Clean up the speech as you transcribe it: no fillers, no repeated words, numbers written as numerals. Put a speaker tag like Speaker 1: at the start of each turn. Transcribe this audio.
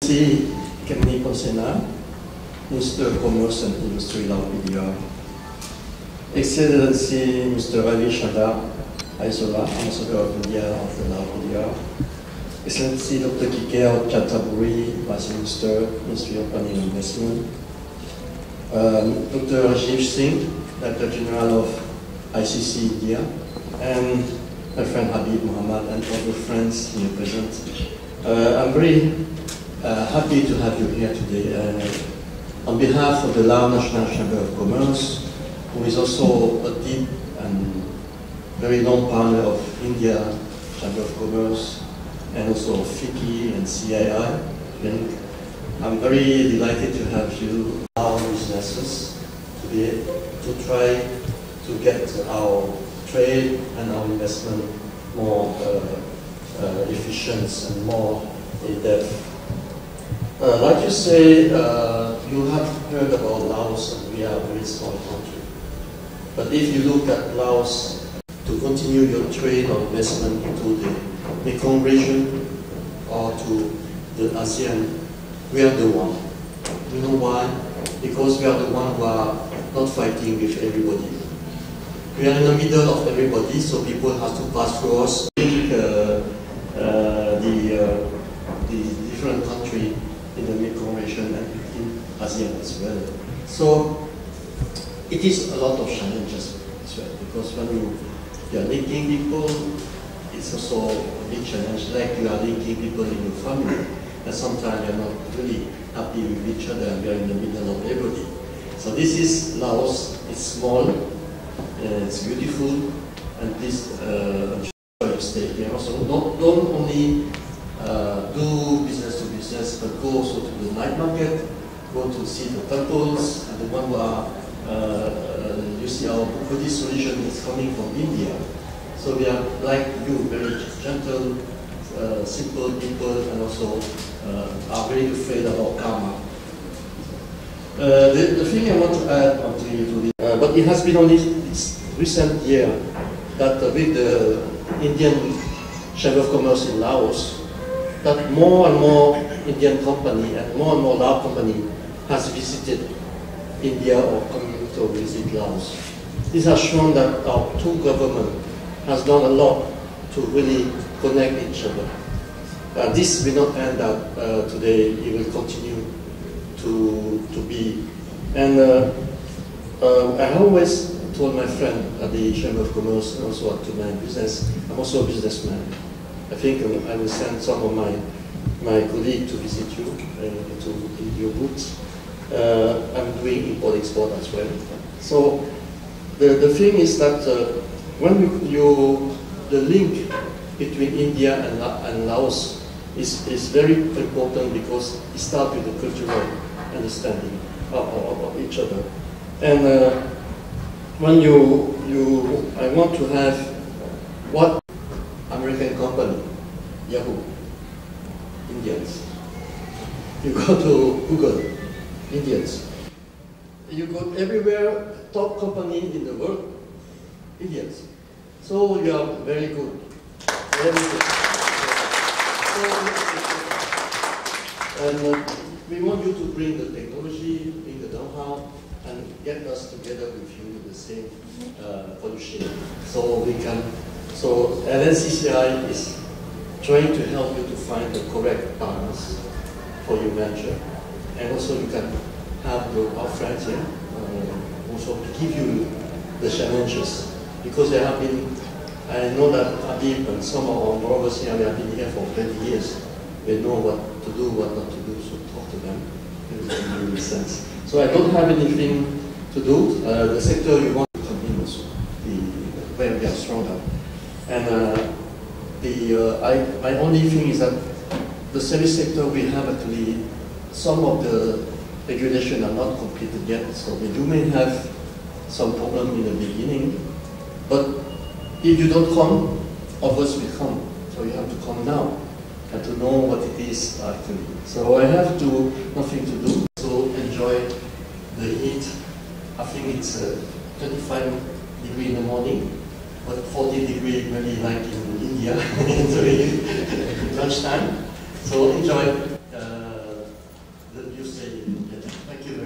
Speaker 1: Khemmani Pholsena, Minister of Commerce and Industry, Lao PDR. Excellency Mr. Ravi Shankar, Aisola, Ambassador of India of the Lao PDR. Excellency Dr. Kikeo, Chanthabury, Vice Minister, Ministry of Planning and Investment. Dr. Rajeev Singh, Director General of ICC India, and my friend Habib, Mohammed, and other friends here present. I'm very happy to have you here today. On behalf of the Lao National Chamber of Commerce, who is also a deep and very long partner of India Chamber of Commerce, and also FICCI and CII, and I'm very delighted to have you, our businesses, to try to get our trade and our investment more efficient and more in depth. Like you say, you have heard about Laos, and we are a very small country. But if you look at Laos, to continue your trade or investment into the Mekong region or to the ASEAN, we are the one. You know why? Because we are the one who are not fighting with everybody. We are in the middle of everybody, so people have to pass through us. The different country in the Mekong region and in ASEAN as well. So it is a lot of challenges as well, because when you are linking people, it's also a big challenge, like you are linking people in your family, and sometimes you're not really happy with each other and you're in the middle of everybody. So this is Laos. It's small, it's beautiful, and please enjoy your stay here. Also, don't only do business to business, but go also to the night market, go to see the temples, and the one where you see our Buddhist religion is coming from India. So we are like you, very gentle, simple people, and also are very afraid about karma. The thing I want to add onto you to this, but it has been only this recent year that with the Indian Chamber of Commerce in Laos, that more and more Indian company and more Lao company has visited India or coming to visit Laos. This has shown that our two governments has done a lot to really connect each other. This will not end up today. It will continue to be. And I always told my friend at the Chamber of Commerce and also to my business, I'm also a businessman. I think I will send some of my colleagues to visit you, to your booths. I'm doing import-export as well. So the thing is that when the link between India and Laos is very important, because it starts with the cultural understanding of each other. And when I want to have what American company, Yahoo, Indians. You go to Google, Indians. You go everywhere, top company in the world, Indians. So you are very good. Very good. And we want you to bring the technology, bring the know-how, and get us together with you in the same pollution. So we can. So LNCCI is trying to help you to find the correct partners for your venture, and also you can have our friends here also to give you the challenges, because there have been. I know that Habib and some of our brothers here, they have been here for 20 years. They know what to do, what not to do, so talk to them. It will make sense. So I don't have anything to do. The sector you want to come in also, where we are stronger. And my only thing is that the service sector, we have actually, some of the regulations are not completed yet, so you may have some problem in the beginning, but if you don't come, others will come. So you have to come now and to know what it is actually. So I have nothing to do, so enjoy the heat. I think it's 25 degrees in the morning, but 40 degrees maybe like in India during lunchtime. So enjoy say. Thank you.